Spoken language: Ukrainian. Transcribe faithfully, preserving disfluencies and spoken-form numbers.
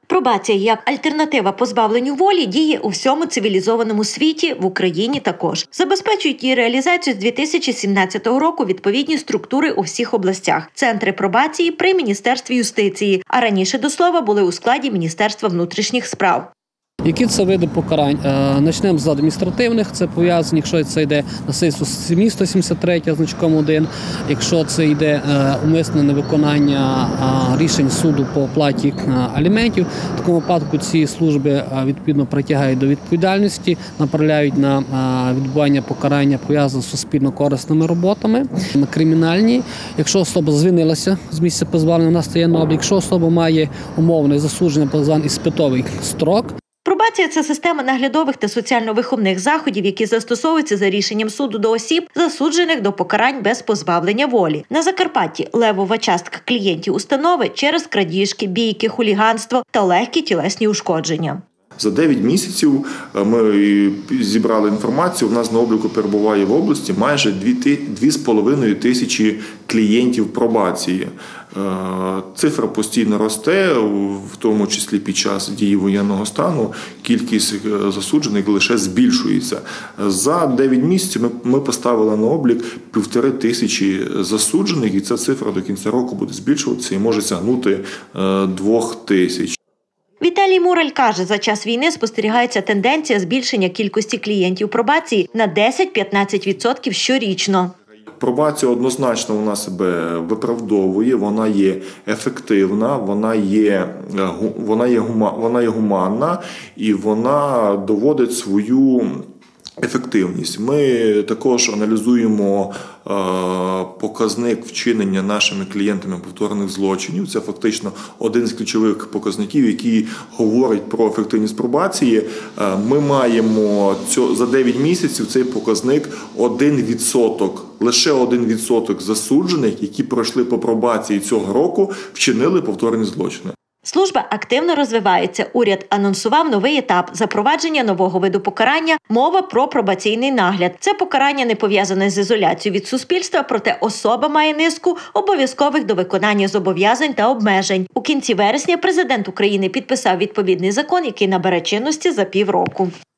Пробація як альтернатива позбавленню волі діє у всьому цивілізованому світі, в Україні також. Забезпечують її реалізацію з дві тисячі сімнадцятого року відповідні структури у всіх областях. Центри пробації при Міністерстві юстиції, а раніше, до слова, були у складі Міністерства внутрішніх справ. Які це види покарань? Почнемо з адміністративних, це пов'язані, якщо це йде насильство сім'ї сто сімдесят три значком один, якщо це йде умисне невиконання рішень суду по оплаті аліментів, в такому випадку ці служби відповідно притягають до відповідальності, направляють на відбування покарання пов'язане з суспільно-корисними роботами, на кримінальні. Якщо особа звільнилася з місця позбавлення, вона стає на облік, якщо особа має умовне засудження, так званий іспитовий строк. Пробація – це система наглядових та соціально-виховних заходів, які застосовуються за рішенням суду до осіб, засуджених до покарань без позбавлення волі. На Закарпатті левова частка клієнтів установи через крадіжки, бійки, хуліганство та легкі тілесні ушкодження. За дев'ять місяців ми зібрали інформацію, у нас на обліку перебуває в області майже дві з половиною тисячі клієнтів пробації. Цифра постійно росте, в тому числі під час дії воєнного стану кількість засуджених лише збільшується. За дев'ять місяців ми поставили на облік півтори тисячі засуджених, і ця цифра до кінця року буде збільшуватися і може сягнути двох тисяч. Віталій Мураль каже, за час війни спостерігається тенденція збільшення кількості клієнтів пробації на десять-п'ятнадцять відсотків щорічно. Пробація однозначно вона себе виправдовує, вона є ефективна, вона є, вона є, вона є гуманна і вона доводить свою ефективність. Ми також аналізуємо е, показник вчинення нашими клієнтами повторних злочинів. Це фактично один з ключових показників, який говорить про ефективність пробації. Е, ми маємо цю, за дев'ять місяців цей показник один відсоток. Лише один відсоток засуджених, які пройшли по пробації цього року, вчинили повторні злочини. Служба активно розвивається. Уряд анонсував новий етап – запровадження нового виду покарання. Мова про пробаційний нагляд. Це покарання не пов'язане з ізоляцією від суспільства, проте особа має низку обов'язкових до виконання зобов'язань та обмежень. У кінці вересня президент України підписав відповідний закон, який набере чинності за півроку.